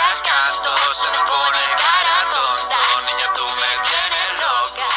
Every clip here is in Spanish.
rascando, se me pone cara tonta. Niña, tú me tienes loca.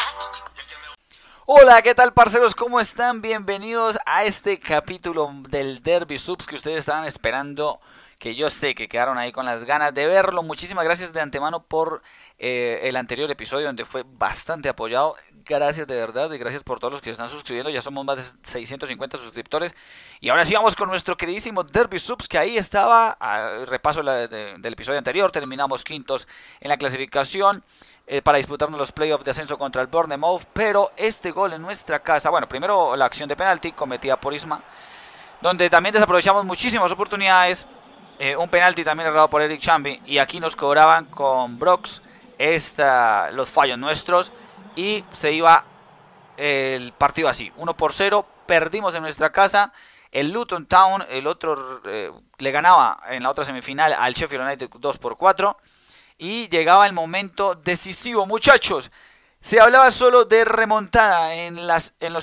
Hola, ¿qué tal, parceros? ¿Cómo están? Bienvenidos a este capítulo del Derby Subs que ustedes estaban esperando, que yo sé que quedaron ahí con las ganas de verlo. Muchísimas gracias de antemano por el anterior episodio donde fue bastante apoyado. Gracias de verdad y gracias por todos los que se están suscribiendo. Ya somos más de 650 suscriptores. Y ahora sí vamos con nuestro queridísimo Derby Subs, que ahí estaba. Repaso del episodio anterior. Terminamos quintos en la clasificación para disputarnos los playoffs de ascenso contra el Bournemouth. Pero este gol en nuestra casa, bueno, primero la acción de penalti cometida por Isma, donde también desaprovechamos muchísimas oportunidades. Un penalti también errado por Eric Chambi. Y aquí nos cobraban con Brox los fallos nuestros. Y se iba el partido así, 1-0, perdimos en nuestra casa. El Luton Town, el otro, le ganaba en la otra semifinal al Sheffield United 2-4. Y llegaba el momento decisivo, muchachos. Se hablaba solo de remontada en la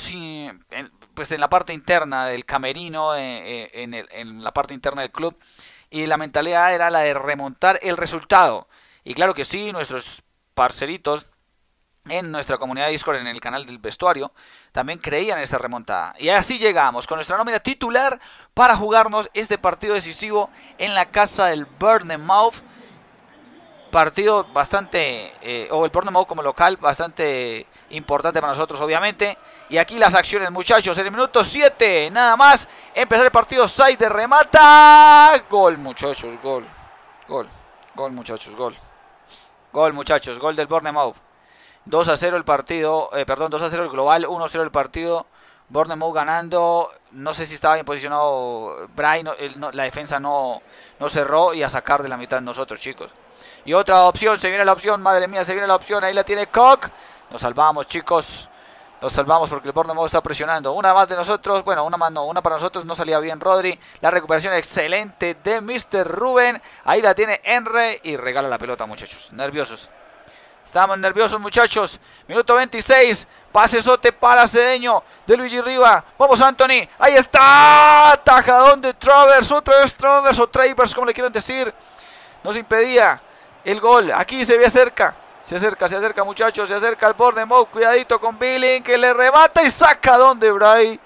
parte interna del camerino, en la parte interna del club. Y la mentalidad era la de remontar el resultado. Y claro que sí, nuestros parceritos en nuestra comunidad de Discord, en el canal del vestuario, también creían en esta remontada. Y así llegamos con nuestra nómina titular para jugarnos este partido decisivo en la casa del Bournemouth. Partido bastante, o el Bournemouth como local, bastante importante para nosotros, obviamente. Y aquí las acciones, muchachos. En el minuto 7, nada más, empezar el partido. Saider remata. Gol, muchachos, gol. Gol, muchachos, gol. Gol, muchachos, gol del Bournemouth. 2-0 el partido, 2-0 el global, 1-0 el partido. Bournemouth ganando. No sé si estaba bien posicionado Brian, la defensa no cerró, y a sacar de la mitad nosotros, chicos. Y otra opción, se viene la opción, madre mía, se viene la opción, ahí la tiene Koch. Nos salvamos, chicos. Nos salvamos porque el Bournemouth está presionando. Una más de nosotros, bueno, una más no, una para nosotros, no salía bien Rodri. La recuperación excelente de Mr. Rubén. Ahí la tiene Henry y regala la pelota, muchachos. Nerviosos. Estamos nerviosos, muchachos. Minuto 26. Pasesote para Cedeño de Luigi Riva. Vamos, Anthony. Ahí está. Tajadón de Travers. Otra vez Travers o Travers, como le quieran decir. Nos impedía el gol. Aquí se ve cerca. Se acerca, muchachos. Se acerca el Bournemouth. Cuidadito con Billing, que le remata y saca donde Bray.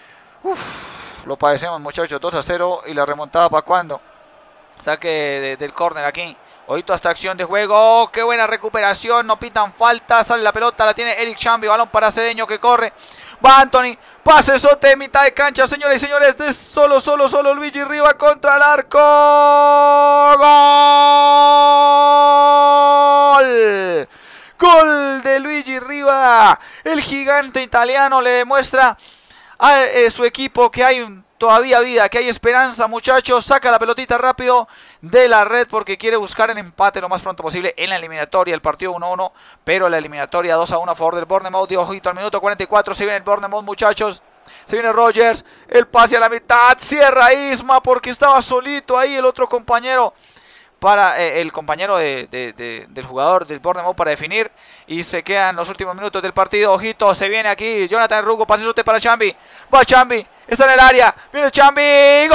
Lo padecemos, muchachos. 2-0. Y la remontada, ¿para cuándo? Saque del córner aquí. Ojito a esta acción de juego. Qué buena recuperación. No pitan falta. Sale la pelota. La tiene Eric Chambi. Balón para Cedeño que corre. Va Anthony. Pasesote de mitad de cancha. Señores y señores. De solo Luigi Riva contra el arco. ¡Gol! Gol de Luigi Riva. El gigante italiano le demuestra a su equipo que hay todavía vida, que hay esperanza, muchachos. Saca la pelotita rápido de la red porque quiere buscar el empate lo más pronto posible en la eliminatoria. El partido 1-1, pero la eliminatoria 2-1 a favor del Bournemouth. De ojito al minuto 44, se viene el Bournemouth, muchachos. Se viene Rogers, el pase a la mitad, cierra Isma porque estaba solito ahí el otro compañero. Para el compañero del jugador del Bournemouth para definir. Y se quedan los últimos minutos del partido. Ojito, se viene aquí Jonathan Rugo, pasesote para Chambi. Va Chambi, está en el área. Viene Chambi.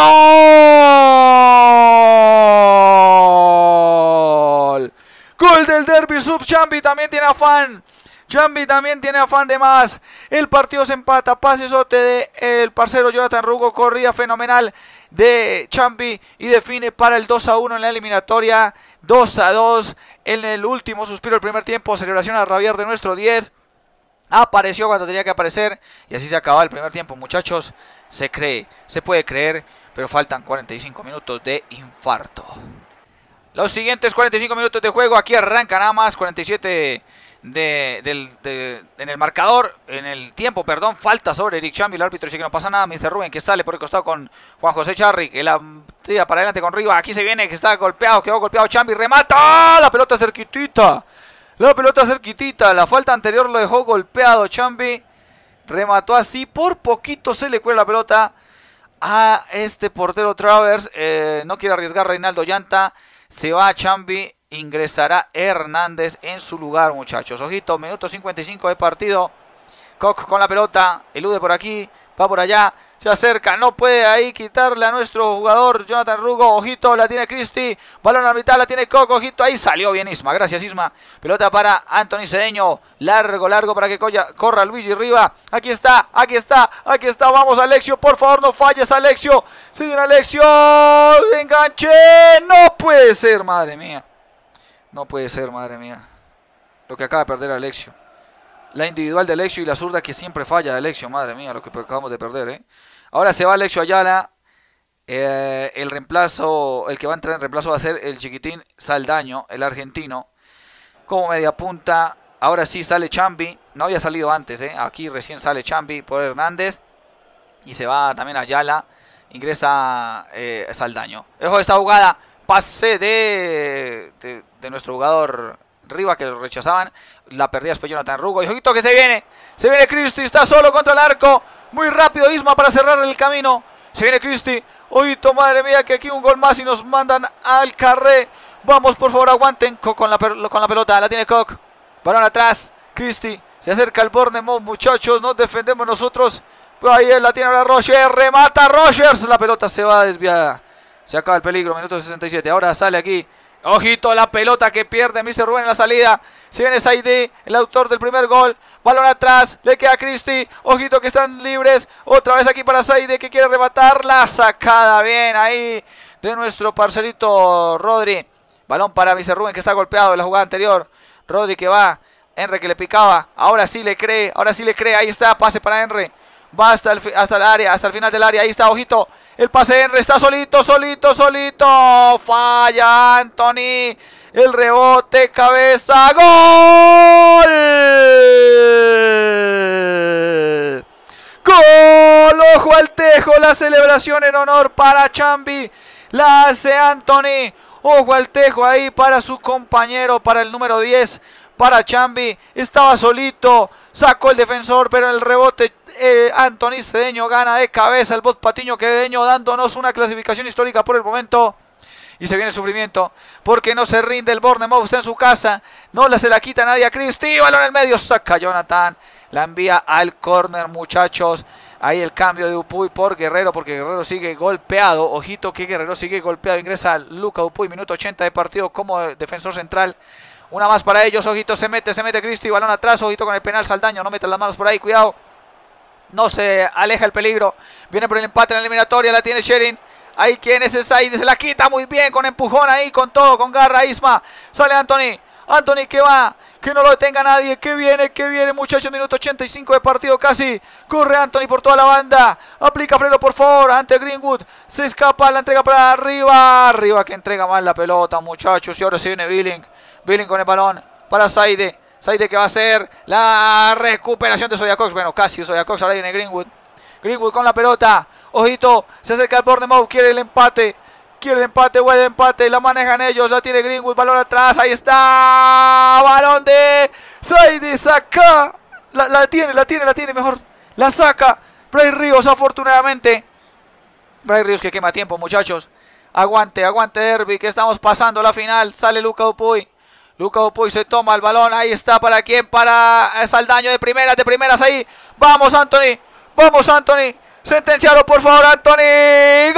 ¡Gol! Gol del Derby Sub. Chambi también tiene afán. De más. El partido se empata. Pasesote del parcero Jonathan Rugo. Corrida fenomenal de Chambi y define para el 2-1 en la eliminatoria. 2-2 en el último suspiro del primer tiempo. Celebración a rabiar de nuestro 10. Apareció cuando tenía que aparecer y así se acababa el primer tiempo, muchachos. Se cree, se puede creer, pero faltan 45 minutos de infarto. Los siguientes 45 minutos de juego, aquí arranca nada más 47 en el marcador, en el tiempo, perdón, falta sobre Eric Chambi. El árbitro dice que no pasa nada. Mr. Rubén que sale por el costado con Juan José Charri, que la tira para adelante con Riva. Aquí se viene, que está golpeado, quedó golpeado Chambi, remata. ¡Ah! La pelota cerquitita. La falta anterior lo dejó golpeado Chambi. Remató así, por poquito se le cuela la pelota a este portero Travers. No quiere arriesgar Reinaldo Llanta. Se va a Chambi. Ingresará Hernández en su lugar, muchachos. Ojito, minuto 55 de partido. Koch con la pelota. Elude por aquí. va por allá, se acerca, no puede ahí quitarle a nuestro jugador Jonathan Rugo, ojito, la tiene Cristi, balón a la mitad, la tiene Coco, ojito, ahí salió bien Isma, gracias Isma, pelota para Anthony Cedeño, largo para que corra Luigi Riva, aquí está, vamos Alexio, por favor no falles Alexio, se viene Alexio, enganche, no puede ser, madre mía, lo que acaba de perder Alexio. La individual de Alexio y la zurda que siempre falla de Alexio. Madre mía, lo que acabamos de perder, Ahora se va Alexio Ayala. El reemplazo, el que va a entrar en reemplazo va a ser el chiquitín Saldaño, el argentino. Como media punta. Ahora sí sale Chambi. No había salido antes, Aquí recién sale Chambi por Hernández. Y se va también Ayala. Ingresa Saldaño. Dejo esta jugada. Pase de nuestro jugador Riva, que lo rechazaban. La perdía después Jonathan Rugo. Y ojito que se viene Cristi, está solo contra el arco. Muy rápido Isma para cerrar el camino. Se viene Cristi. Ojito, madre mía, que aquí un gol más y nos mandan al carré. Vamos, por favor, aguanten con la pelota. La tiene Koch. Balón atrás. Cristi. Se acerca el Bournemouth, muchachos. Nos defendemos nosotros. Ahí la tiene ahora Roger. Remata Rogers. La pelota se va desviada. Se acaba el peligro. Minuto 67. Ahora sale aquí. Ojito la pelota que pierde Mr. Rubén en la salida. Se viene Saidi, el autor del primer gol. Balón atrás, le queda a Cristi. Ojito que están libres. Otra vez aquí para Saidi que quiere rematar. La sacada bien ahí de nuestro parcerito Rodri. Balón para Mr. Rubén que está golpeado en la jugada anterior. Rodri que va. Henry que le picaba. Ahora sí le cree. Ahí está, pase para Henry. Va hasta el área, hasta el final del área. Ahí está, ojito. El pase de Henry está solito. Falla Anthony. El rebote, cabeza. ¡Gol! ¡Gol! ¡Ojo al tejo! La celebración en honor para Chambi. La hace Anthony. Ojo al tejo ahí para su compañero, para el número 10. Para Chambi. Estaba solito. Sacó el defensor, pero el rebote Anthony Cedeño gana de cabeza el Bot Patiño Quevedeño, dándonos una clasificación histórica por el momento. Y se viene el sufrimiento, porque no se rinde el Bournemouth, está en su casa. No se la quita nadie a Cristi. Balón en el medio, saca Jonathan. La envía al córner, muchachos. Ahí el cambio de Upuy por Guerrero, porque Guerrero sigue golpeado. Ojito que Guerrero sigue golpeado. Ingresa Luca Upuy, minuto 80 de partido como defensor central. Una más para ellos, ojito, se mete Cristi, balón atrás, ojito con el penal, Saldaño, no mete las manos por ahí, cuidado. No se aleja el peligro. Viene por el empate en la eliminatoria, la tiene Sherin. Ahí quien es el Saidi, se la quita muy bien, con empujón ahí, con todo, con garra, Isma. Sale Anthony que va, que no lo detenga nadie, que viene muchachos, minuto 85 de partido casi. Corre Anthony por toda la banda, aplica freno por favor, ante Greenwood. Se escapa, la entrega para Arriba que entrega mal la pelota, muchachos. Y ahora se viene Billing con el balón para Saidi que va a hacer la recuperación de Soyacox. Bueno, casi Soyacox, ahora viene Greenwood con la pelota. Ojito, se acerca el Bournemouth, quiere el empate, huele el empate, la manejan ellos, la tiene Greenwood, balón atrás, ahí está, balón de Saidi, saca, la tiene mejor, la saca, Bray Ríos afortunadamente, Bray Ríos que quema tiempo, muchachos, aguante Derby, que estamos pasando la final, sale Luca Upuy se toma el balón, ahí está, ¿para quién? Para Saldaño de primeras ahí, vamos Anthony, sentencialo por favor Anthony,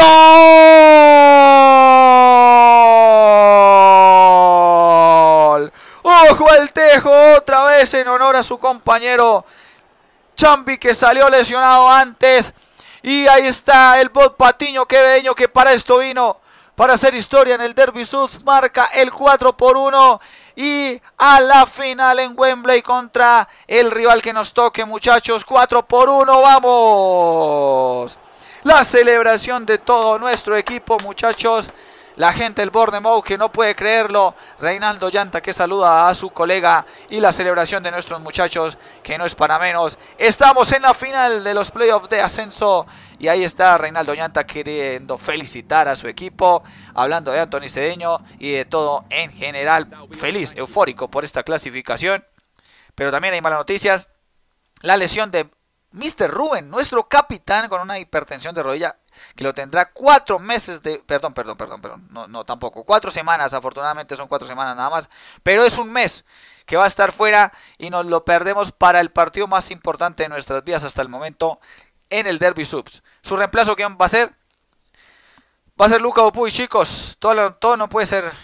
¡gol! Ojo al tejo otra vez en honor a su compañero Chambi que salió lesionado antes. Y ahí está el Bot Patiño Quevedeño que para esto vino, para hacer historia en el Derby Sud, marca el 4-1 y a la final en Wembley contra el rival que nos toque, muchachos. 4-1, vamos. La celebración de todo nuestro equipo, muchachos. La gente del Bournemouth que no puede creerlo. Reinaldo Llanta que saluda a su colega. Y la celebración de nuestros muchachos que no es para menos. Estamos en la final de los playoffs de ascenso. Y ahí está Reinaldo Llanta queriendo felicitar a su equipo. Hablando de Anthony Cedeño y de todo en general. Feliz, eufórico por esta clasificación. Pero también hay malas noticias. La lesión de Mr. Rubén, nuestro capitán, con una hipertensión de rodilla, que lo tendrá 4 meses de... Perdón, no tampoco. 4 semanas, afortunadamente son 4 semanas nada más. Pero es un mes que va a estar fuera y nos lo perdemos para el partido más importante de nuestras vidas hasta el momento. en el Derby Subs. Su reemplazo, ¿quién va a ser? Va a ser Luca Dupuy, chicos. Todo no puede ser,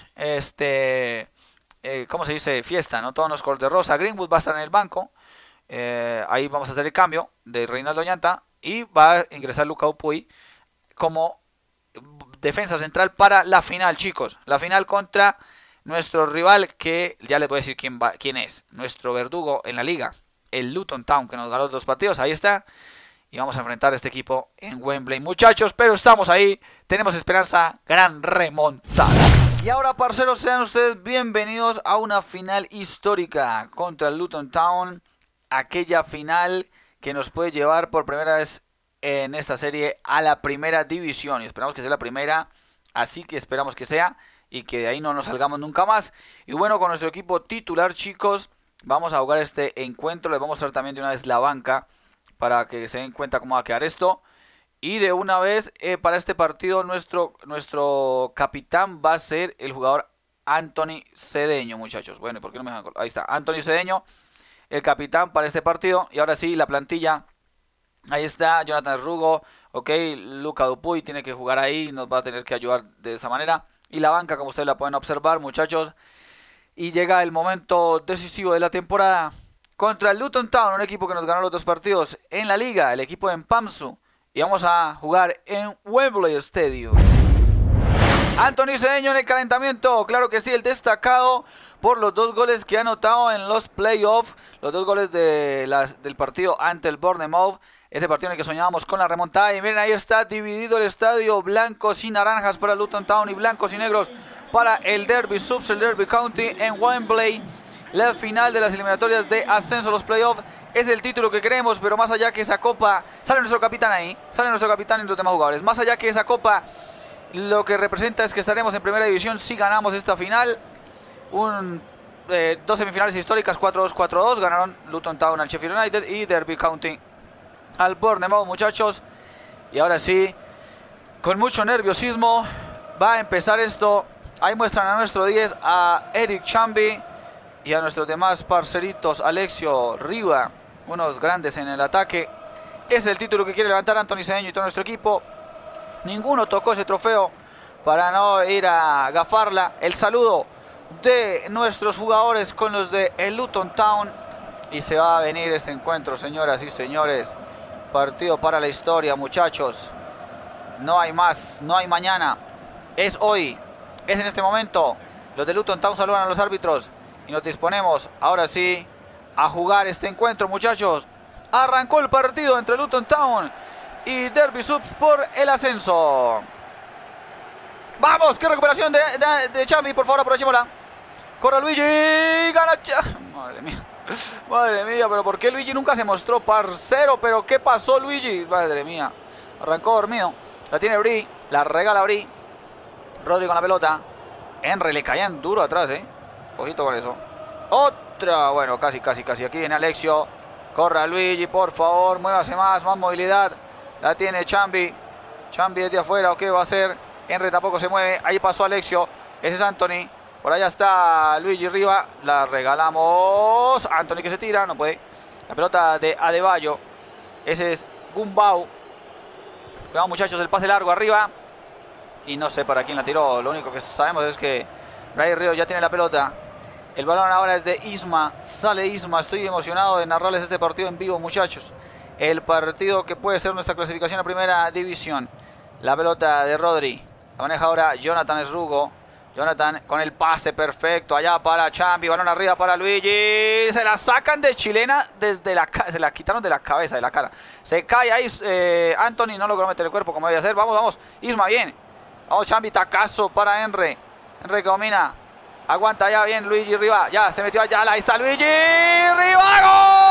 ¿cómo se dice? Fiesta, ¿no? Todo no es color de rosa. Greenwood va a estar en el banco. Ahí vamos a hacer el cambio de Reinaldo Llanta. Y va a ingresar Luca Dupuy como defensa central para la final, chicos. La final contra nuestro rival, que ya les voy a decir quién es. Nuestro verdugo en la liga, el Luton Town, que nos ganó los 2 partidos. Ahí está. Y vamos a enfrentar a este equipo en Wembley, muchachos. Pero estamos ahí, tenemos esperanza, gran remontada. Y ahora, parceros, sean ustedes bienvenidos a una final histórica contra el Luton Town. Aquella final que nos puede llevar por primera vez en esta serie a la primera división. Y esperamos que sea la primera, así que esperamos que sea y que de ahí no nos salgamos nunca más. Y bueno, con nuestro equipo titular, chicos, vamos a jugar este encuentro. Les vamos a mostrar también de una vez la banca, para que se den cuenta cómo va a quedar esto. Y de una vez, para este partido, nuestro capitán va a ser el jugador Anthony Cedeño, muchachos. Bueno, ¿por qué no me dejan? Ahí está, Anthony Cedeño, el capitán para este partido. Y ahora sí, la plantilla. Ahí está, Jonathan Rugo. Ok, Luca Dupuy tiene que jugar ahí, nos va a tener que ayudar de esa manera. Y la banca, como ustedes la pueden observar, muchachos. Y llega el momento decisivo de la temporada contra el Luton Town, un equipo que nos ganó los 2 partidos en la liga, el equipo en Pamsu. Y vamos a jugar en Wembley Stadium. Anthony Cedeño en el calentamiento, claro que sí, el destacado por los 2 goles que ha anotado en los playoffs, los 2 goles del partido ante el Bournemouth, ese partido en el que soñábamos con la remontada. Y miren, ahí está dividido el estadio, blancos y naranjas para Luton Town y blancos y negros para el Derby Subs, el Derby County en Wembley. La final de las eliminatorias de ascenso a los playoffs es el título que queremos, pero más allá que esa copa, sale nuestro capitán ahí, sale nuestro capitán y los demás jugadores. Más allá que esa copa, lo que representa es que estaremos en primera división si ganamos esta final. 2 semifinales históricas, 4-2, 4-2, ganaron Luton Town al Sheffield United y Derby County al Bournemouth, muchachos. Y ahora sí, con mucho nerviosismo, va a empezar esto. Ahí muestran a nuestro 10, a Eric Chambi, y a nuestros demás parceritos, Alexio Riva, unos grandes en el ataque. Es el título que quiere levantar Anthony Cedeño y todo nuestro equipo. Ninguno tocó ese trofeo para no ir a gafarla. El saludo de nuestros jugadores con los de el Luton Town. Y se va a venir este encuentro, señoras y señores. Partido para la historia, muchachos. No hay más, no hay mañana. Es hoy, es en este momento. Los de Luton Town saludan a los árbitros. Y nos disponemos, ahora sí, a jugar este encuentro, muchachos. Arrancó el partido entre Luton Town y Derby Subs por el ascenso. ¡Vamos! ¡Qué recuperación de Chambi! Por favor, aprovechémosla. Corre Luigi, gana. Madre mía. Madre mía, pero ¿por qué Luigi nunca se mostró parcero? ¿Pero qué pasó, Luigi? Madre mía. Arrancó dormido. La tiene Bri, la regala Bri. Rodri con la pelota. Henry le caían duro atrás, Ojito con eso. Otra. Bueno, casi. Aquí viene Alexio. Corra Luigi, por favor. Muévase más movilidad. La tiene Chambi. Chambi desde afuera. ¿Qué va a hacer? Henry tampoco se mueve. Ahí pasó Alexio. Ese es Anthony. Por allá está Luigi Riva. La regalamos. Anthony que se tira. No puede. La pelota de Adebayo. Ese es Gumbau. Veamos, muchachos, el pase largo arriba. Y no sé para quién la tiró. Lo único que sabemos es que Brian Ríos ya tiene la pelota. El balón ahora es de Isma. Sale Isma. Estoy emocionado de narrarles este partido en vivo, muchachos. El partido que puede ser nuestra clasificación a primera división. La pelota de Rodri. La maneja ahora Jonathan Srugo. Jonathan con el pase perfecto. Allá para Chambi. Balón arriba para Luigi. Se la sacan de chilena desde se la quitaron de la cabeza, de la cara. Se cae ahí Anthony. No logró meter el cuerpo como debe hacer. Vamos. Isma bien. Vamos, Chambi. Tacazo para Henry. Henry que domina. Aguanta ya bien Luigi Riva. Ya se metió allá. Ahí está Luigi Riva.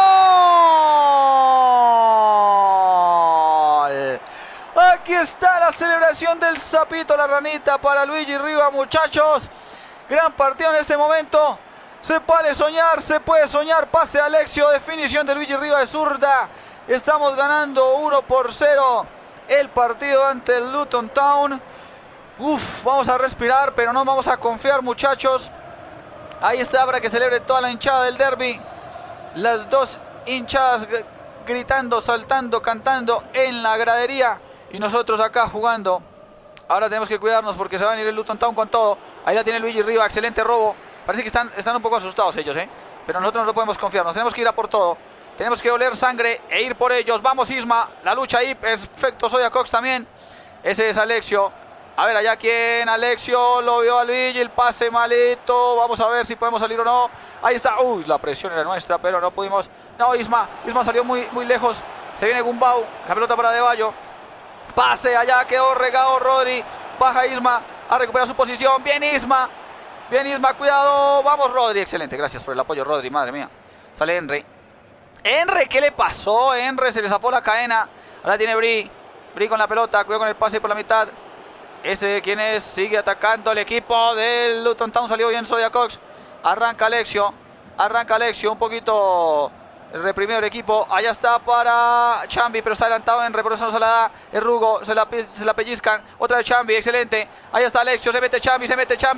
¡Gol! Aquí está la celebración del sapito, la ranita para Luigi Riva, muchachos. Gran partido en este momento. Se puede soñar. Pase a Alexio. Definición de Luigi Riva de zurda. Estamos ganando 1-0 el partido ante el Luton Town. Vamos a respirar, pero no vamos a confiar, muchachos. Ahí está para que celebre toda la hinchada del derby. Las dos hinchadas gritando, saltando, cantando en la gradería. Y nosotros acá jugando. Ahora tenemos que cuidarnos porque se va a venir el Luton Town con todo. Ahí la tiene Luigi Riva, excelente robo. Parece que están un poco asustados ellos, pero nosotros no podemos confiar, nos tenemos que ir a por todo. Tenemos que oler sangre e ir por ellos. Vamos Isma, la lucha ahí, perfecto, Zoya Cox también. Ese es Alexio. A ver, allá quién, Alexio, lo vio a Luigi, el pase malito. Vamos a ver si podemos salir o no. Ahí está, uy, la presión era nuestra, pero no pudimos. No, Isma salió muy lejos. Se viene Gumbau, la pelota para De Bayo. Pase, allá quedó regado Rodri. Baja Isma a recuperar su posición. Bien Isma, cuidado. Vamos Rodri, excelente, gracias por el apoyo Rodri, madre mía. Sale Henry. ¿Qué le pasó? Henry se le zafó la cadena. Ahora tiene Bri con la pelota, cuidado con el pase por la mitad. Ese, ¿quién es? Sigue atacando el equipo del Luton Town. Salió bien Zoya Cox. Arranca Alexio, un poquito reprimido el equipo. Allá está para Chambi, pero está adelantado en por eso no se la da. El Rugo, se la pellizcan. Otra vez Chambi, excelente. Ahí está Alexio, se mete Chambi.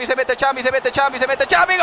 ¡Gol!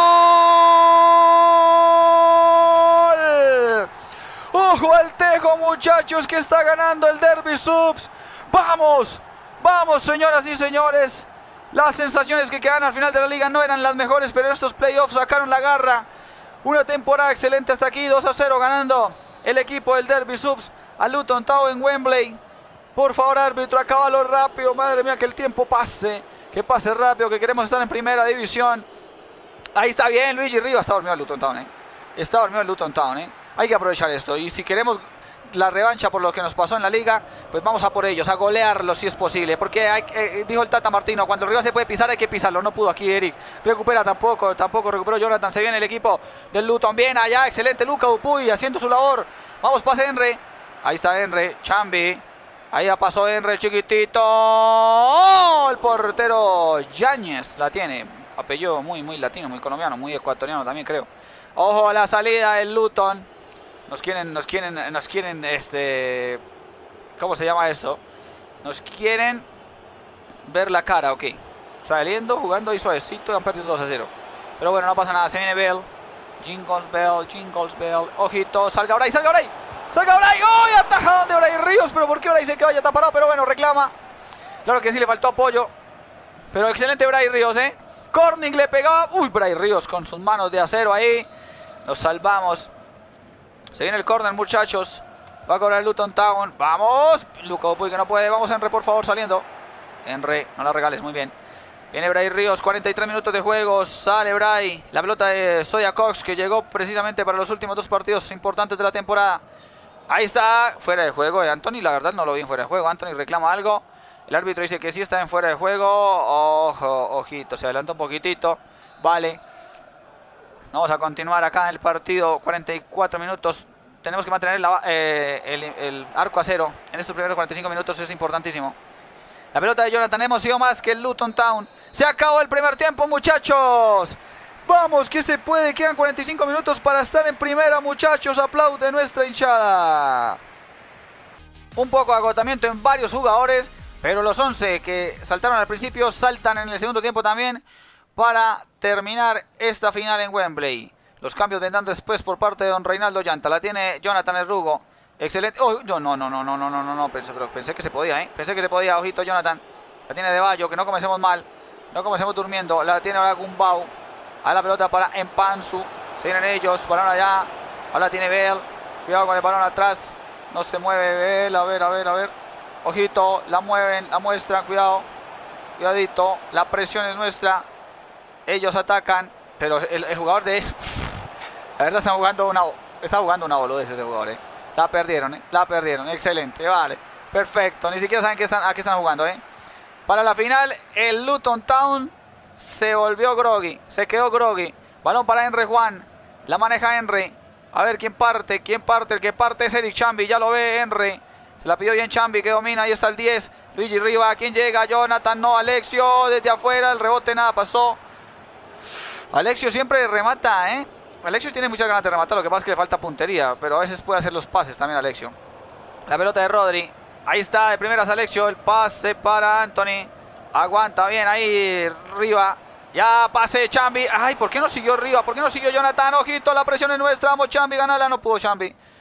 ¡Ojo al tejo, muchachos, que está ganando el Derby Subs! ¡Vamos, señoras y señores! Las sensaciones que quedan al final de la liga no eran las mejores, pero estos playoffs sacaron la garra. Una temporada excelente hasta aquí, 2-0 ganando el equipo del Derby Subs a Luton Town en Wembley. Por favor, árbitro, acábalo rápido, madre mía, que el tiempo pase. Que pase rápido, que queremos estar en primera división. Ahí está bien, Luigi Rivas. Está dormido el Luton Town, Está dormido el Luton Town, Hay que aprovechar esto. Y si queremos la revancha por lo que nos pasó en la liga, pues vamos a por ellos, a golearlos si es posible. Porque dijo el Tata Martino, cuando el rival se puede pisar hay que pisarlo. No pudo aquí Eric. Recupera tampoco recuperó Jonathan. Se viene el equipo del Luton. Bien allá, excelente Luca Dupuy haciendo su labor. Vamos, pase Henry. Ahí está Henry, Chambi. Ahí ya pasó Henry, chiquitito. ¡Oh! El portero Yáñez la tiene. Apellido muy latino, muy colombiano, muy ecuatoriano también creo. Ojo a la salida del Luton. Nos quieren, ¿cómo se llama eso? Nos quieren ver la cara, ok. Saliendo, jugando ahí suavecito y han perdido 2-0. Pero bueno, no pasa nada, se viene Bell. Jingles Bell. Ojito, salga Bray. ¡Oh! Atajaron de Bray Ríos, pero ¿por qué Bray se quedó ya parado? Pero bueno, reclama. Claro que sí, le faltó apoyo. Pero excelente Bray Ríos, Corning le pegaba. Uy, Bray Ríos con sus manos de acero ahí. Nos salvamos. Se viene el córner, muchachos. Va a cobrar el Luton Town. ¡Vamos! Luca Dupuy que no puede. Vamos, Henry, por favor, saliendo. Henry, no la regales, muy bien. Viene Bray Ríos, 43 minutos de juego. Sale Bray. La pelota de Zoya Cox, que llegó precisamente para los últimos 2 partidos importantes de la temporada. Ahí está, fuera de juego de Anthony. La verdad no lo vi en fuera de juego. Anthony reclama algo. El árbitro dice que sí está en fuera de juego. Ojo, ojito, se adelanta un poquitito. Vale. Vamos a continuar acá en el partido. 44 minutos. Tenemos que mantener el arco a cero. En estos primeros 45 minutos es importantísimo. La pelota de Jonathan hemos sido más que el Luton Town. Se acabó el primer tiempo, muchachos. Vamos, que se puede. Quedan 45 minutos para estar en primera, muchachos. Aplaude nuestra hinchada. Un poco de agotamiento en varios jugadores, pero los 11 que saltaron al principio saltan en el segundo tiempo también para terminar esta final en Wembley. Los cambios vendrán después por parte de don Reinaldo Llanta. La tiene Jonathan el Rugo. Excelente. Oh, no. Pensé que se podía, Pensé que se podía. Ojito, Jonathan. La tiene De Bayo, que no comencemos mal. No comencemos durmiendo. La tiene ahora Gumbau. A la pelota para Empansu. Se vienen ellos. Balón allá. Ahora tiene Bell. Cuidado con el balón atrás. No se mueve Bell. A ver. Ojito. La mueven. La muestran. Cuidado. Cuidadito. La presión es nuestra. Ellos atacan. Pero el jugador de... La verdad está jugando una boludez ese jugador, La perdieron. Excelente. Vale. Perfecto. Ni siquiera saben a qué están jugando, Para la final, el Luton Town se volvió groggy. Se quedó groggy. Balón para Henry Juan. La maneja Henry. A ver quién parte. El que parte es Eric Chambi. Ya lo ve Henry. Se la pidió bien Chambi, que domina. Ahí está el 10. Luigi Riva. ¿Quién llega? Jonathan. No. Alexio. Desde afuera. El rebote nada pasó. Alexio siempre remata, Alexio tiene muchas ganas de rematar. Lo que pasa es que le falta puntería. Pero a veces puede hacer los pases también Alexio. La pelota de Rodri. Ahí está, de primeras Alexio. El pase para Anthony. Aguanta bien ahí Riva. Ya pase Chambi. Ay, ¿por qué no siguió Riva? ¿Por qué no siguió Jonathan? Ojito, la presión es nuestra. Vamos Chambi, ganala. No pudo Chambi.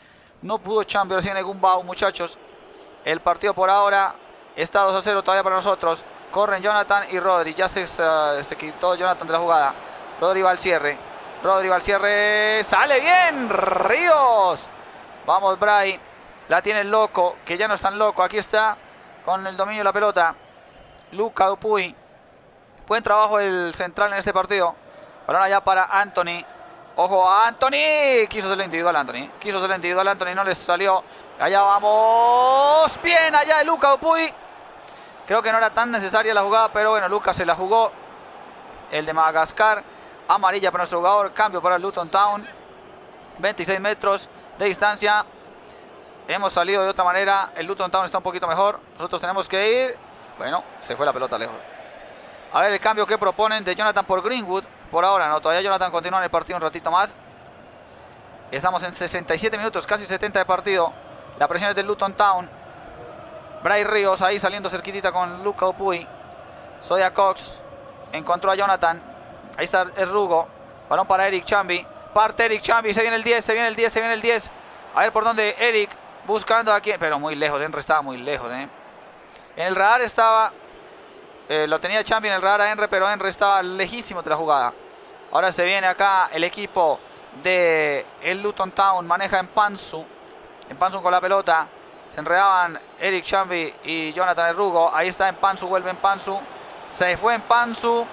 No pudo Chambi recién en Gumbau, muchachos. El partido por ahora está 2-0 todavía para nosotros. Corren Jonathan y Rodri. Ya se quitó Jonathan de la jugada. Rodri va al cierre. Rodri va al cierre. ¡Sale bien! ¡Ríos! Vamos, Bray. La tiene el loco, que ya no es tan loco. Aquí está con el dominio de la pelota. Luca Dupuy. Buen trabajo el central en este partido. Balón allá para Anthony. Ojo a Anthony. Quiso ser el individual Anthony. Quiso ser el individual Anthony. No les salió. Allá vamos. Bien allá de Luca Dupuy. Creo que no era tan necesaria la jugada, pero bueno, Lucas se la jugó. El de Madagascar. Amarilla para nuestro jugador. Cambio para el Luton Town. 26 metros de distancia. Hemos salido de otra manera. El Luton Town está un poquito mejor. Nosotros tenemos que ir. Bueno, se fue la pelota lejos. A ver el cambio que proponen de Jonathan por Greenwood. Por ahora no, todavía Jonathan continúa en el partido un ratito más. Estamos en 67 minutos, casi 70 de partido. La presión es del Luton Town. Bray Ríos ahí saliendo cerquitita con Luca Dupuy. Zoya Cox encontró a Jonathan. Ahí está el Rugo. Balón para Eric Chambi. Parte Eric Chambi, se viene el 10, se viene el 10, se viene el 10. A ver por dónde Eric, buscando a quién, pero muy lejos, Henry estaba muy lejos. En el radar estaba, lo tenía Chambi en el radar a Henry, pero Henry estaba lejísimo de la jugada. Ahora se viene acá el equipo de el Luton Town, maneja en Pansu con la pelota. Se enredaban Eric Chambi y Jonathan el Rugo. Ahí está en Pansu, vuelve en Pansu. Se fue en Pansu.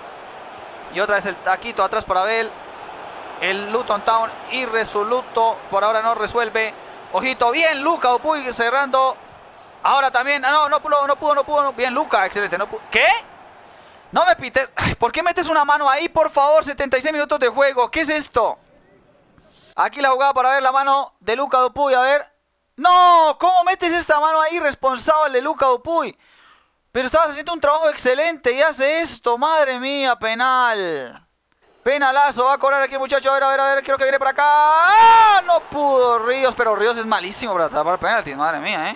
Y otra vez el taquito atrás para Abel. El Luton Town irresoluto. Por ahora no resuelve. Ojito, bien Luca Dupuy cerrando. Ahora también. No pudo. Bien Luca, excelente. ¿Qué? No me pites. ¿Por qué metes una mano ahí, por favor? 76 minutos de juego. ¿Qué es esto? Aquí la jugada para ver la mano de Luca Dupuy. A ver. No, ¿cómo metes esta mano ahí? Responsable Luca Dupuy. Pero estabas haciendo un trabajo excelente y hace esto. Madre mía, penal. Penalazo, va a cobrar aquí el muchacho. A ver, creo que viene para acá. ¡Ah! No pudo Ríos, pero Ríos es malísimo para tapar penaltis. Madre mía,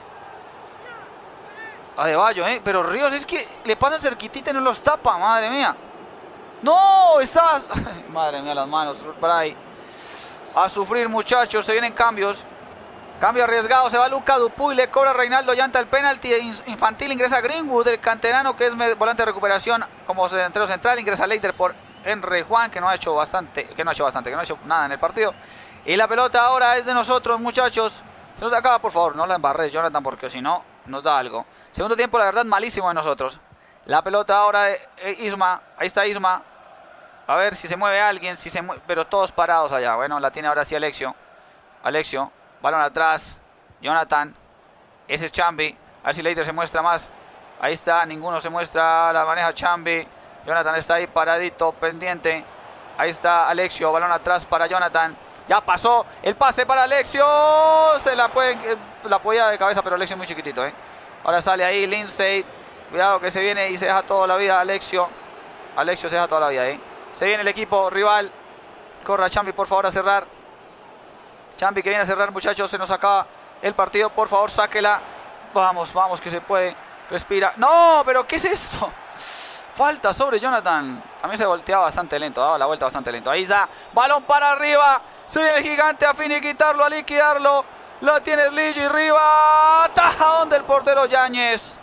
Adebayo, pero Ríos es que le pasa cerquitita y no los tapa. Madre mía. No, estás. Madre mía, las manos por ahí. A sufrir, muchachos, se vienen cambios. Cambio arriesgado, se va Luca Dupuy, le cobra Reinaldo Llanta el penalti infantil, ingresa Greenwood, el canterano que es volante de recuperación como delantero central, ingresa Leiter por Henry Juan, que no ha hecho nada en el partido. Y la pelota ahora es de nosotros, muchachos. Se nos acaba, por favor, no la embarres, Jonathan, porque si no, nos da algo. Segundo tiempo, la verdad, malísimo de nosotros. La pelota ahora de Isma, ahí está Isma. A ver si se mueve alguien, pero todos parados allá. Bueno, la tiene ahora sí Alexio. Balón atrás, Jonathan. Ese es Chambi. A ver si Leiter se muestra más. Ahí está, ninguno se muestra. La maneja Chambi. Jonathan está ahí paradito, pendiente. Ahí está Alexio, balón atrás para Jonathan. Ya pasó el pase para Alexio. Se la podía de cabeza, pero Alexio es muy chiquitito, Ahora sale ahí Lindsay. Cuidado que se viene y se deja toda la vida Alexio. Alexio se deja toda la vida, Se viene el equipo rival. Corra Chambi, por favor, a cerrar. Chambi que viene a cerrar, muchachos. Se nos acaba el partido. Por favor, sáquela. Vamos, que se puede. Respira. ¡No! ¿Pero qué es esto? Falta sobre Jonathan. También se volteaba bastante lento. Daba la vuelta bastante lento. Ahí está. Balón para arriba. Se viene el gigante a finiquitarlo, a liquidarlo. La tiene Ligi arriba. Tajadón del portero Yáñez.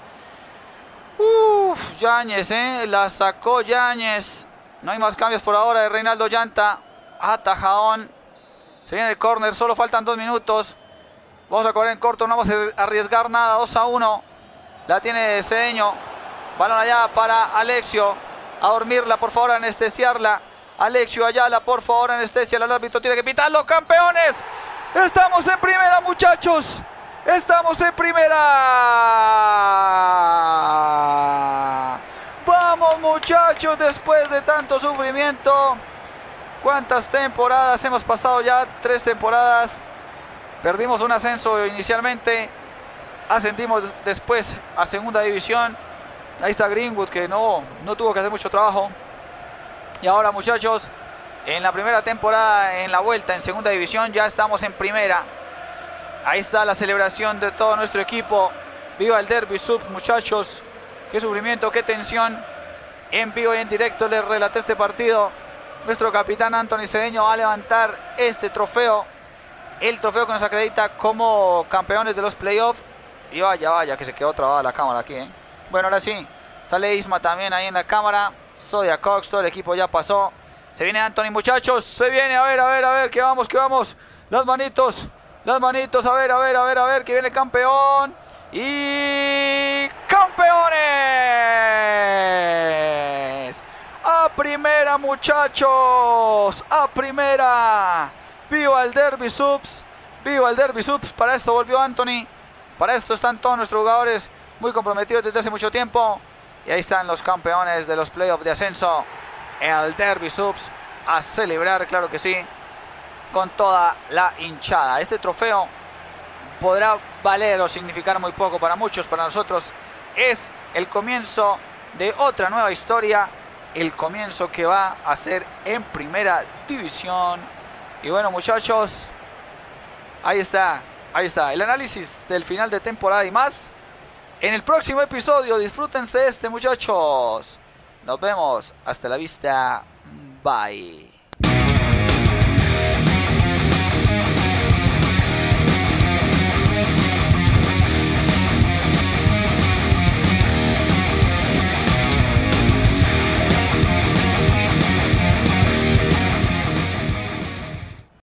Yáñez, La sacó Yáñez. No hay más cambios por ahora de Reinaldo Llanta. Atajadón. Se viene el córner, solo faltan 2 minutos. Vamos a correr en corto, no vamos a arriesgar nada. 2-1. La tiene Cedeño. Balón allá para Alexio. A dormirla, por favor, a anestesiarla. Alexio Ayala, por favor, anestesia. El árbitro tiene que pitar. ¡Los campeones! ¡Estamos en primera, muchachos! ¡Estamos en primera! ¡Vamos, muchachos! Después de tanto sufrimiento. ¿Cuántas temporadas hemos pasado ya? 3 temporadas. Perdimos un ascenso inicialmente. Ascendimos después a segunda división. Ahí está Greenwood, que no tuvo que hacer mucho trabajo. Y ahora, muchachos, en la primera temporada, en la vuelta en segunda división, ya estamos en primera. Ahí está la celebración de todo nuestro equipo. Viva el Derby Sub, muchachos. Qué sufrimiento, qué tensión. En vivo y en directo les relaté este partido. Nuestro capitán Anthony Cedeño va a levantar este trofeo el trofeo que nos acredita como campeones de los playoffs. Y vaya, que se quedó trabada la cámara aquí, ¿eh? Bueno, ahora sí, sale Isma también ahí en la cámara. Zodiac Cox, todo el equipo ya pasó. Se viene Anthony, muchachos, se viene, a ver, que vamos. Las manitos, a ver, que viene el campeón. Y campeones. A primera, muchachos, a primera. Viva el Derby Subs, para esto volvió Anthony. Para esto están todos nuestros jugadores muy comprometidos desde hace mucho tiempo. Y ahí están los campeones de los playoffs de ascenso. El Derby Subs a celebrar, claro que sí, con toda la hinchada. Este trofeo podrá valer o significar muy poco para muchos. Para nosotros es el comienzo de otra nueva historia. El comienzo que va a ser en primera división. Y bueno, muchachos, ahí está el análisis del final de temporada y más. En el próximo episodio, disfrútense muchachos. Nos vemos. Hasta la vista. Bye.